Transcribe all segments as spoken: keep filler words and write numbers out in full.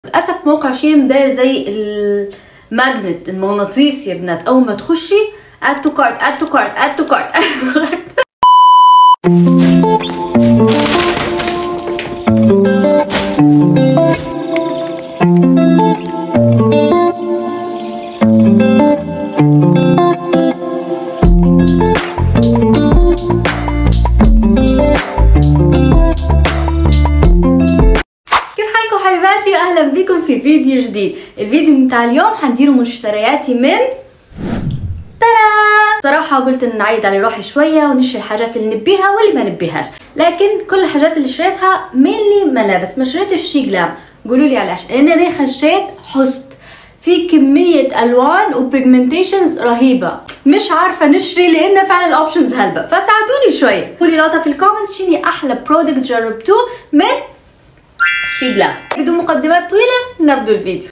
للاسف موقع شين داير زي الماجنت المغناطيس يا بنات. اول ما تخشي اد تو كارت اد تو كارت اد تو كارت اهلا بكم في فيديو جديد. الفيديو بتاع اليوم هنديروا مشترياتي من ترى. صراحه قلت ان نعيد على روحي شويه ونشتري الحاجات اللي نبيها واللي ما نبيهاش، لكن كل الحاجات اللي شريتها مينلي ملابس، ما شريتش شي جلام. قولوا لي علاش؟ انا ليه خشيت حست في كميه الوان وبيجمنتيشنز رهيبه، مش عارفه نشتري لان فعلا الاوبشنز هلبة، فساعدوني شويه. قولي لي في الكومنتس شنو احلى برودكت جربتوه من شي جلام. بدون مقدمات طويله نبدو الفيديو.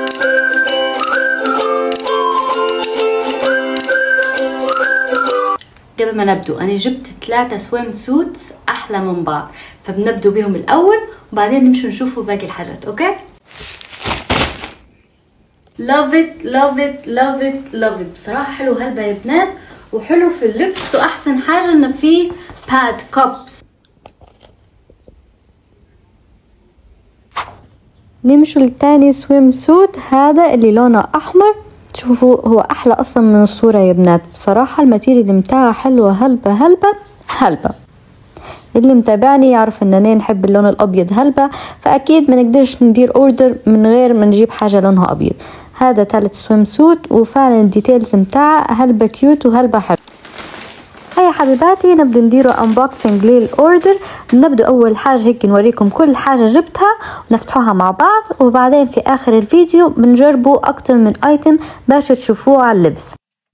قبل ما نبدو انا جبت ثلاثة سويم سوتس احلى من بعض، فبنبدو بهم الاول وبعدين نمشي نشوفوا باقي الحاجات. اوكي، love it love it love it love it. بصراحه حلو هلبة يا بنات، وحلو في اللبس، واحسن حاجه انه فيه باد كوبس. نمشوا للتاني سويم سوت، هذا اللي لونه احمر. شوفوا هو احلى اصلا من الصورة يا بنات. بصراحة الماتيريال متاعها حلوة هلبة هلبة هلبة. اللي متابعني يعرف ان انا نحب اللون الابيض هلبة، فاكيد ما نقدرش ندير اوردر من غير ما نجيب حاجة لونها ابيض. هذا ثالث سويم سوت، وفعلا الديتيلز متاعها هلبة كيوت وهلبة حلو. هيا حبيباتي نبدأ نديروا انبوكسنج للاوردر. نبدأ اول حاجة هيك نوريكم كل حاجة جبتها ونفتحوها مع بعض، وبعدين في اخر الفيديو بنجربوا اكتر من ايتم باش تشوفوه على اللبس.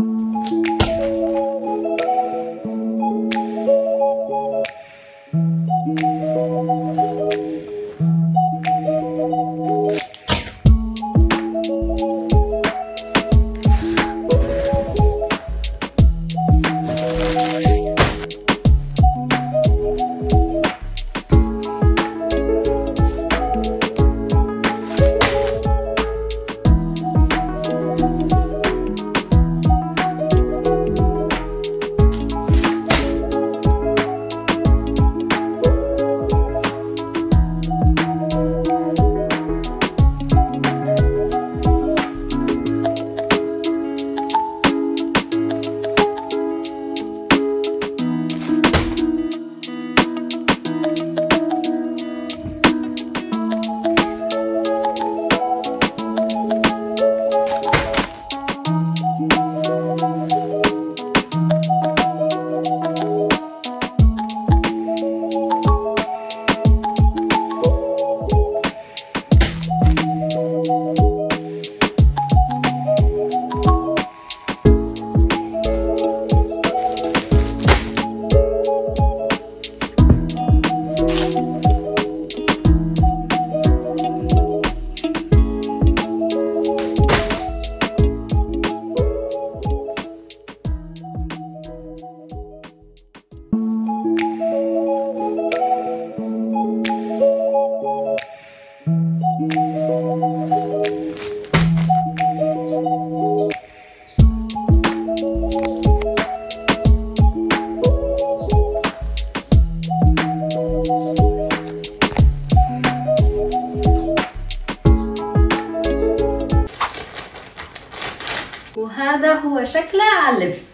وهذا هو شكله على اللبس.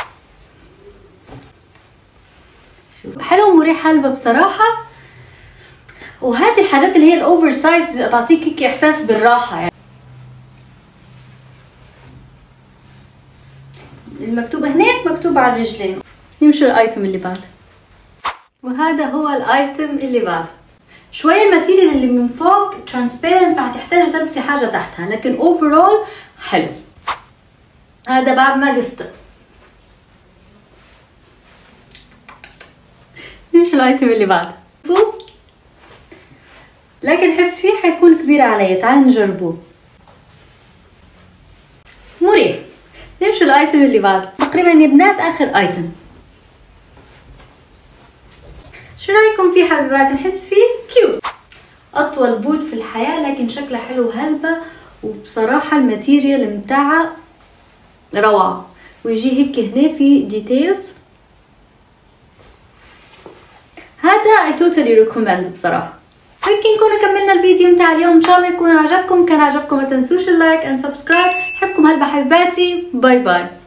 حلو ومريح هلبة بصراحة. وهذه الحاجات اللي هي الاوفر سايز تعطيك هيك احساس بالراحة يعني. المكتوبة هناك مكتوبة على الرجلين. نمشي الايتم اللي بعده، وهذا هو الايتم اللي بعده. شوية الماتيريال اللي من فوق ترانسبيرنت، فهتحتاج تلبسي حاجة تحتها، لكن اوفرول حلو. هذا بعد ما قصته. نمشي الايتم اللي بعده، لكن حس فيه حيكون كبير علي. تعالوا نجربوه. مريح. نمشي الايتم اللي بعده. تقريبا يا بنات اخر ايتم. شو رايكم فيه حبيبات؟ نحس فيه كيوت. اطول بوت في الحياة، لكن شكلها حلو هلبة، وبصراحة الماتيريال متاعها روعة. ويجي هيك هنا في ديتيلز. هذا I totally recommend بصراحة. هيك نكون كملنا الفيديو متاع اليوم، ان شاء الله يكون عجبكم. كان عجبكم ما تنسوش اللايك and subscribe. بحبكم هلبة حبيباتي، باي باي.